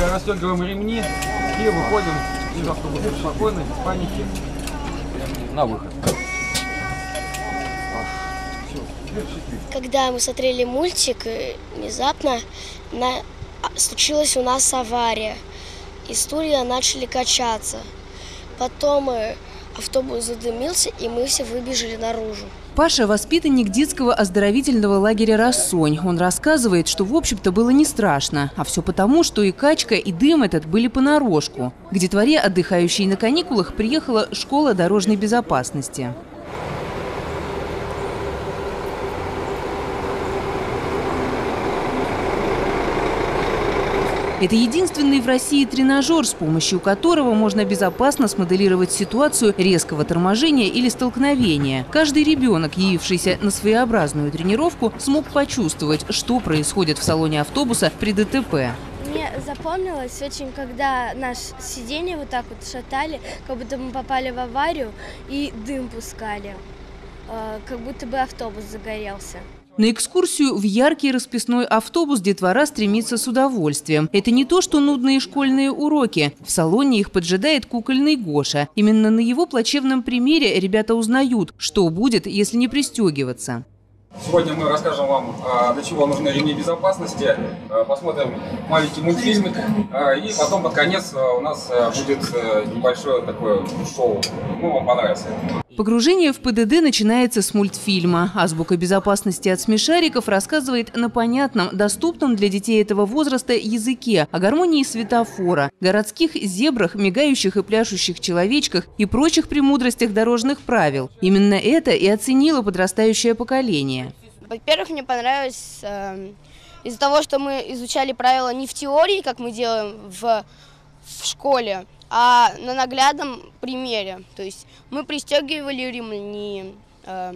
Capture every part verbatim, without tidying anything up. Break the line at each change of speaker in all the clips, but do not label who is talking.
расстегиваем ремни и выходим из автобуса спокойно, без паники, на выход.
Когда мы смотрели мультик, внезапно на... случилась у нас авария, и стулья начали качаться. Потом автобус задымился, и мы все выбежали наружу.
Паша – воспитанник детского оздоровительного лагеря «Рассонь». Он рассказывает, что в общем-то было не страшно. А все потому, что и качка, и дым этот были понарошку. К детворе, отдыхающей на каникулах, приехала школа дорожной безопасности. Это единственный в России тренажер, с помощью которого можно безопасно смоделировать ситуацию резкого торможения или столкновения. Каждый ребенок, явившийся на своеобразную тренировку, смог почувствовать, что происходит в салоне автобуса при ДТП.
Мне запомнилось очень, когда наше сиденье вот так вот шатали, как будто мы попали в аварию и дым пускали, как будто бы автобус загорелся.
На экскурсию в яркий расписной автобус детвора стремится с удовольствием. Это не то, что нудные школьные уроки. В салоне их поджидает кукольный Гоша. Именно на его плачевном примере ребята узнают, что будет, если не пристегиваться.
Сегодня мы расскажем вам, для чего нужны ремни безопасности, посмотрим маленький мультфильмик, и потом под конец у нас будет небольшое такое шоу. Ну, вам понравится.
Погружение в ПДД начинается с мультфильма. Азбука безопасности от смешариков рассказывает на понятном, доступном для детей этого возраста языке о гармонии светофора, городских зебрах, мигающих и пляшущих человечках и прочих премудростях дорожных правил. Именно это и оценило подрастающее поколение.
Во-первых, мне понравилось э, из-за того, что мы изучали правила не в теории, как мы делаем в, в школе, а на наглядном примере. То есть мы пристегивали ремни э,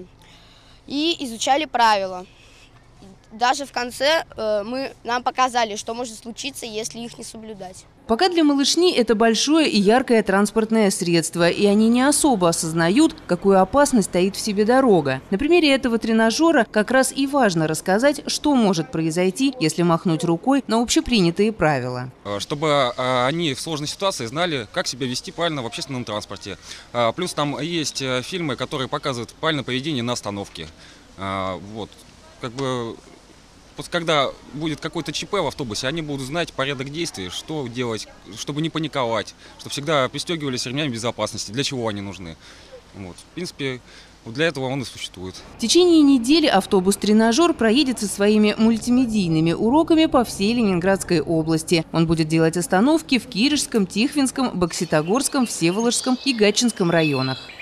и изучали правила. Даже в конце э, мы, нам показали, что может случиться, если их не соблюдать.
Пока для малышни это большое и яркое транспортное средство, и они не особо осознают, какую опасность таит в себе дорога. На примере этого тренажера как раз и важно рассказать, что может произойти, если махнуть рукой на общепринятые правила.
Чтобы они в сложной ситуации знали, как себя вести правильно в общественном транспорте. Плюс там есть фильмы, которые показывают правильное поведение на остановке. Вот, как бы... Когда будет какой-то ЧП в автобусе, они будут знать порядок действий, что делать, чтобы не паниковать, чтобы всегда пристегивались ремнями безопасности, для чего они нужны. Вот. В принципе, для этого он и существует.
В течение недели автобус-тренажер проедет со своими мультимедийными уроками по всей Ленинградской области. Он будет делать остановки в Киришском, Тихвинском, Бокситогорском, Всеволожском и Гатчинском районах.